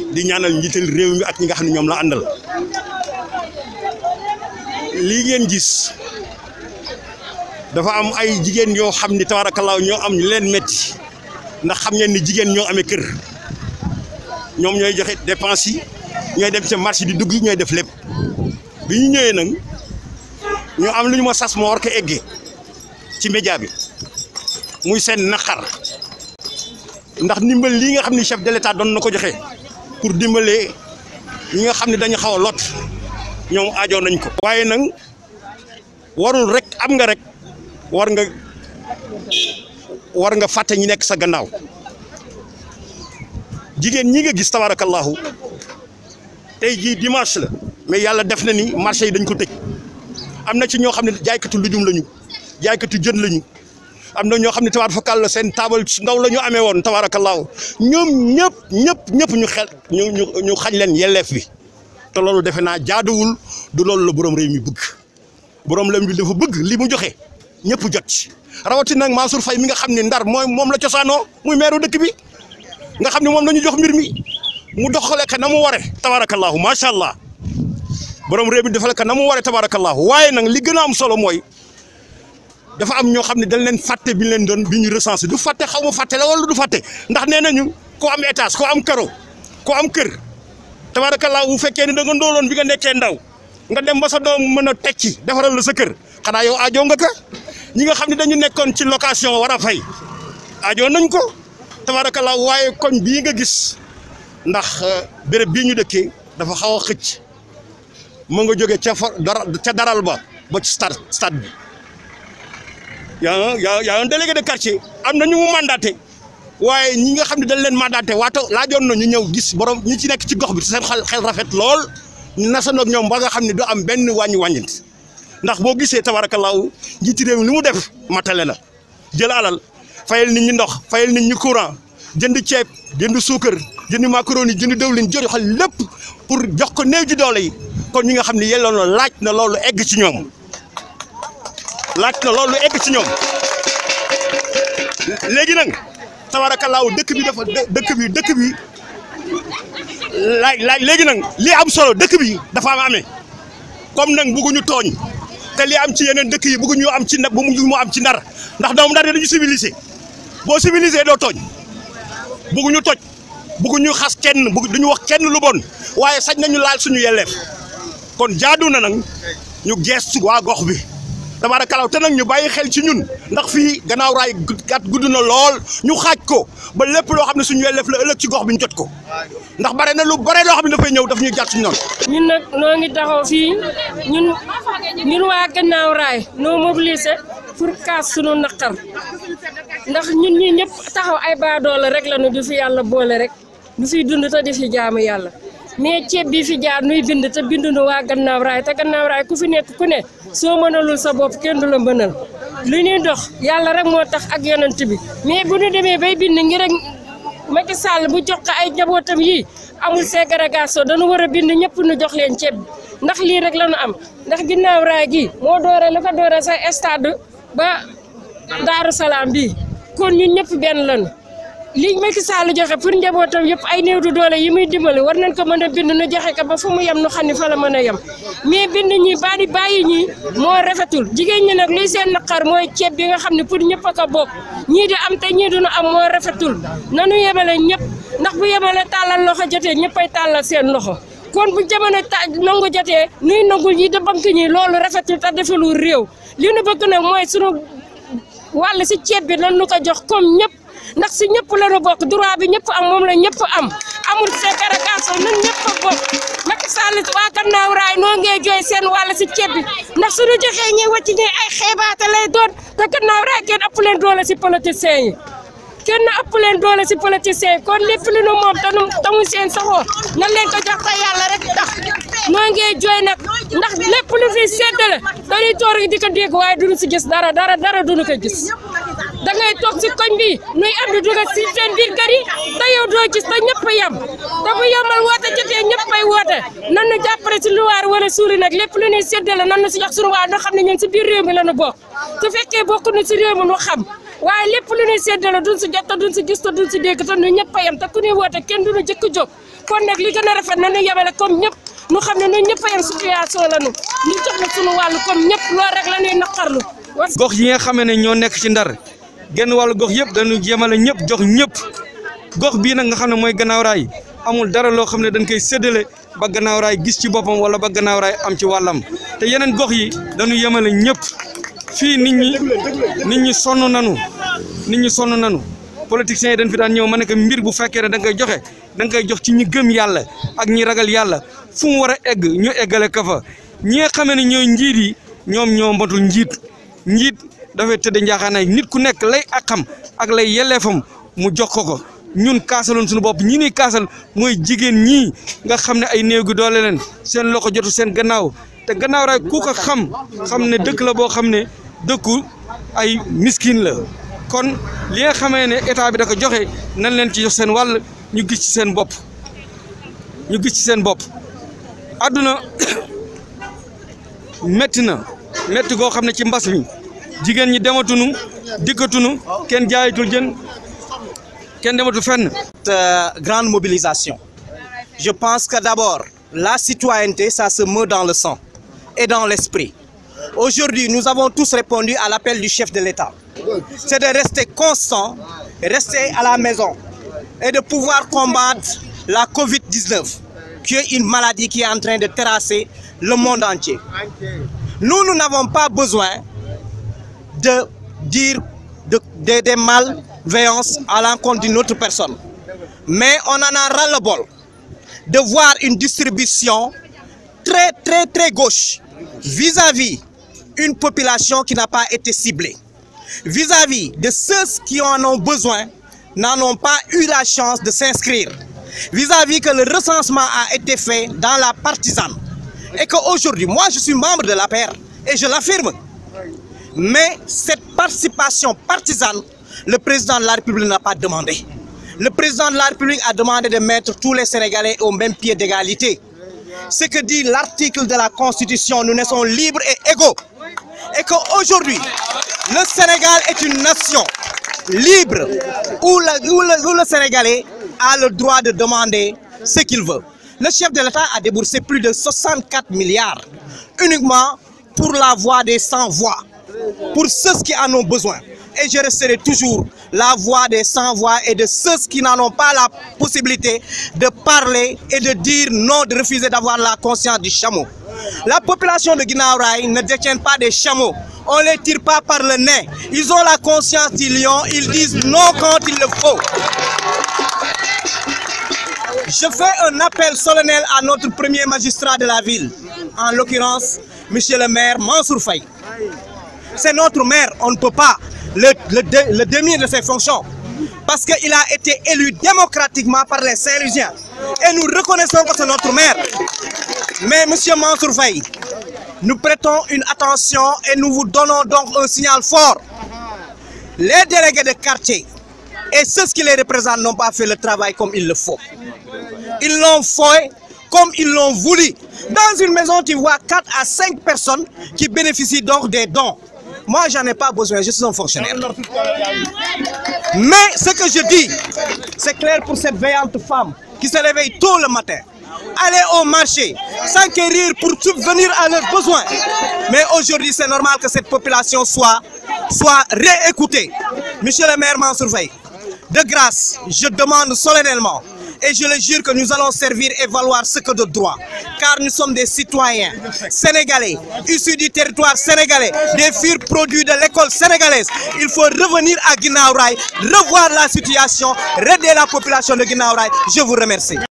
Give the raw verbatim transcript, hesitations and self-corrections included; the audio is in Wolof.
di ñaanal njiital réew mi ak ñi nga xam ne ñoom la àndal lii ngeen gis dafa am ay jigéen yoo xam ni tabaarakallaa ñoo am ñu leen metti ndax xam ngeen ni jigéen ñoo amee kër ñoom ñooy joxe dépense yi ñooy dem ca marché di dugg ñooy def lépp bi ñu ñëwee nag ñoo am lu ñu ma sas moo war ko eggee ci média bi muy seen naqar ndax ndimbal lii nga xam ni chef de l'état doon na ko joxe pour dimbalee ñi nga xam ne dañu xaw a lot ñoom aajoo nañ ko. waaye nag warul rek am nga rek war nga war nga fàtte ñi nekk sa gannaaw jigéen ñi nga gis tabarakallahu tey jii dimanche la mais yàlla def na ni marché yi dañ ko tëj am na ci ñoo xam ne jaaykatu lujum lañu jaaykatu jën lañu am na ñoo xam ne tabaar fakal la seen taabal ndaw la ñu amee woon tabarakallahu ñoom ñëpp ñëpp ñëpp ñu xel ñu ñu ñu xañ leen yelleef bi te loolu defe naa jaaduwul du loolu la borom réew mi bëgg borom réew mi dafa bëgg li mu joxe ñëpp jot ci rawatina nag Mansour Faye mi nga xam ne ndar mooy moom la cosaanoo muy meeru dëkk bi nga xam ne moom la ñu jox mbir mi mu doxale ka na mu ware tabarakallahu macha allah borom réew mi defal ka na mu ware tabarakallahu waaye nag li gën a am solo mooy dafa am ñoo xam ne dañ leen fàtte bi ñu leen doon bi ñu recensé du fàtte xaw ma fàtte la wala du fàtte ndax nee nañu ko am étage ko am karo ko am kër tabarakallah bu fekkee ni da nga ndooloon bi nga nekkee ndaw nga dem ba sa doom mën a tekki defaral la sa kër xanaa yow aajo nga ka ñi nga xam ne dañu nekkoon ci location war a fay aajo nañ ko tabarakallah waaye koñ bii nga gis ndax béréb bii ñu dëkkee dafa xaw a xëcc mu nga jóge ca dara ca daral ba ba ci stade stade bi yaa yaa yaa un délégué de quartier am na ñu mu mandaté waaye ñi nga xam ne dañ leen mandaté waato laajoon na ñu ñëw gis borom ñi ci nekk ci gox bi seen xel xel rafet lool ñu nasandoo ak ñoom ba nga xam ne du am benn wàññi wàññint ndax boo gisee tabaarakallaahu njiiti réew mi li mu def matale la jël alal fayal nit ñi ndox fayal nit ñi courant jënd ceeb jënd suukar jënd macaroni jënd dëwlin jënd xal lépp pour jox ko néew ji doole yi kon ñi nga xam ne yelloon na laaj na loolu egg ci ñoom laaj na loolu egg ci ñoom léegi nag tabaarakallaahu dëkk bi dafa dëkk bi dëkk bi laaj laaj léegi nag li am solo dëkk bi dafa am amee comme nag bëgguñu tooñ te li am ci yeneen dëkk yi bëgguñu am ci ndar bu mu am ci ndar ndax doomu ndar dañu civilisé boo civilisé doo tooñ bëgguñu toj bëgguñu xas kenn bëgg duñu wax kenn lu bon waaye sañ nañu laal suñu yelleef kon jaadu na nag ñu geestu waa gox bi tabaarakallaa te nag ñu bàyyi xel ci ñun ndax fii gannaaw raay gat gudd na lool ñu xaaj ko ba lépp loo xam ne suñu yelleef la ëllëg ci gox bi ñu jot ko ndax bare na lu bare loo xam ne dafay ñëw daf ñuy jàtt suñu noonu. ñun nag noo ngi taxaw fii ñun ñun waa gannaaw raay noo mobilisé pour kaas suñu naqar ndax ñun ñi ñëpp taxaw ay baadoola rek la nu du fi yàlla boole rek du fi dund te di fi jaamu yàlla mais ceeb bi fi jaar nuy bind te bindu nu waa gannaaw raay te gannaaw raay ku fi nekk ku ne soo mënalul sa bopp kenn du la mënal li ñuy dox yàlla rek moo tax ak yonent bi mais bu ñu demee bay bind ngir rek Macky Sall bu jox ko ay njabootam yi amul ségrégation dañu war a bind ñëpp nu jox leen ceeb bi ndax lii rek la ñu am ndax ginnaaw raay gi moo doore lu ko doore sa stade ba Daaru Salaam bii kon ñun ñëpp benn lañu li Macky Sall joxe pour njabootam yëpp ay néew du doole yi muy dimbali war nañ ko mën a bind nu joxe ko ba fu mu yem nu xam ne fa la mën a yem mais bind ñi bari bàyyi ñi moo rafetul jigéen ñi nag luy seen naqar mooy ceeb bi nga xam ne pour ñëpp a ko bokk ñii di am te ñii duñu am moo rafetul nanu yemale ñëpp ndax bu yemale tàllal loxo jotee ñëppay tàllal seen loxo kon bu jamono ta nangu jotee nuy nangul ñi de banque ñi loolu rafetul te defalul réew li nu bëgg nag mooy sunu wàll si ceeb bi lan nu ko jox comme ñëpp ndax si ñëpp la ñu bokk droit bi ñëpp am moom la ñëpp am amul ségrégation ñun ñëpp a bokk Macky Sall waa gannaaw raay noo ngee jooy seen wàll si ceeb bi ndax suñu joxee ñi wàcc ñi ay xeebaate lay doon te gannaaw raay kenn ëpp leen doole si politiciens yi kenn ëpp leen doole si politiciens yi kon lépp lu nu moom tanu tamu seen saxoo nan leen ko jox te yàlla rek tax noo ngee jooy nag ndax lépp lu fi séddale dañuy toor di ko dégg waaye duñu si gis dara dara dara duñu ko gis da ngay toog si koñ bi nuy am di dugal si seen biir kër yi te yow doo gis te ñëpp a yem te bu yemal woote jotee ñëpp ay woote nan nu jàppale si luwaar wala suuli nag lépp lu ñuy séddale nan nu si jox suñu waa nga xam ne ñun si biir réew mi la ñu bokk su fekkee bokk nu si réew mi nu xam waaye lépp lu ñuy séddale duñ si jot te duñ si gis te duñ si dégg te nu ñëpp a yem te ku ñuy woote kenn duñu jëkk jóg kon nag li gën a rafet na ñu yemale comme ñëpp ñu xam ne ñun ñëpp a yem situation la ñu ñu jox na suñu wàllu comme ñëpp loolu rek la ñuy naqarlu. gox yi nga xamee ne ñoo nekk ci Ndar genn wàllu gox yëpp dañu yemale ñëpp jox ñëpp gox bii nag nga xam ne mooy Gannaaw Rail amul dara loo xam ne dañ koy séddale ba Gannaaw Rail gis ci boppam wala ba Gannaaw Rail am ci wàllam te yeneen gox yi dañu yemale ñëpp fii nit ñi nit ñi sonn nanu nit ñi sonn nanu politiciens yi dañ fi daan ñëw ma ne que mbir bu fekkee ne da nga koy joxe da nga koy jox ci ñi gëm yàlla ak ñi ragal yàlla fu mu war a egg ñu eggale ka fa ñi nga xamee ne ñooy njiit yi ñoom ñoo matul njiit njiit dafay tëdd njaaxaanaay nit ku nekk lay akam ak lay yelleefam mu jox ko ko ñun kaasaloon suñu bopp ñi ni kaasal mooy jigéen ñii nga xam ne ay néew gi doole leen seen loxo jotu seen gannaaw te Gannaaw Rail ku ko xam xam ne dëkk la boo xam ne dëkku ay miskin la kon li nga xamee ne état bi da ko joxe nañ leen ci jox seen wàll ñu gis ci seen bopp ñu gis ci seen bopp àdduna métti na métti goo xam ne ci mbas mi jigéen ñi dematunu dikkatunu kenn jaayatul jën kenn dematul fenn. Cette grande mobilisation, je pense que d'abord la citoyenneté, ça se meut dans le sang et dans l'esprit. Aujourd'hui, nous avons tous répondu à l'appel du chef de l'État. C'est de rester constant, rester à la maison et de pouvoir combattre la COVID dix-neuf, qui est une maladie qui est en train de terrasser le monde entier. Nous, nous n'avons pas besoin de dire de, de, des malveillances à l'encontre d'une autre personne. Mais on en a ras-le-bol de voir une distribution très, très, très gauche vis-à-vis une population qui n'a pas été ciblée. Vis-à-vis de ceux qui en ont besoin, n'en ont pas eu la chance de s'inscrire. Vis-à-vis que le recensement a été fait dans la partisane. Et qu'aujourd'hui, moi je suis membre de l'A P R et je l'affirme. Mais cette participation partisane, le président de la République n'a pas demandé. Le président de la République a demandé de mettre tous les Sénégalais au même pied d'égalité. Ce que dit l'article de la Constitution, nous naissons libres et égaux. Et qu'aujourd'hui, le Sénégal est une nation libre où le, où le, où le Sénégalais a le droit de demander ce qu'il veut. Le chef de l'État a déboursé plus de soixante-quatre milliards uniquement pour la voix des sans-voix, pour ceux qui en ont besoin. Et je resterai toujours la voix des sans-voix et de ceux qui n'en ont pas la possibilité de parler et de dire non, de refuser d'avoir la conscience du chameau. La population de Gannaaw Rail ne détient pas des chameaux. On ne les tire pas par le nez. Ils ont la conscience du lion. Ils disent non quand il le faut. Je fais un appel solennel à notre premier magistrat de la ville, en l'occurrence, monsieur le maire Mansour Faye. C'est notre maire, on ne peut pas le, le, le démier de ses fonctions parce qu'il a été élu démocratiquement par les Saint-Louisiens et nous reconnaissons que c'est notre maire. Mais monsieur Mansour Faye, nous prêtons une attention et nous vous donnons donc un signal fort. Les délégués de quartier et ceux qui les représentent n'ont pas fait le travail comme il le faut. Ils l'ont fait comme ils l'ont voulu. Dans une maison, tu vois quatre à cinq personnes qui bénéficient donc des dons. Moi, j'en ai pas besoin, je suis un fonctionnaire. Mais ce que je dis, c'est clair pour cette veillante femme qui se réveille tôt le matin. Aller au marché, s'enquérir pour subvenir à leurs besoins. Mais aujourd'hui, c'est normal que cette population soit, soit réécoutée. Monsieur le maire Mansour Faye, de grâce, je demande solennellement et je le jure que nous allons servir et valoir ce que de droit. Car nous sommes des citoyens sénégalais, issus du territoire sénégalais, des purs produits de l'école sénégalaise. Il faut revenir à Gannaaw Rail, revoir la situation, aider la population de Gannaaw Rail. Je vous remercie.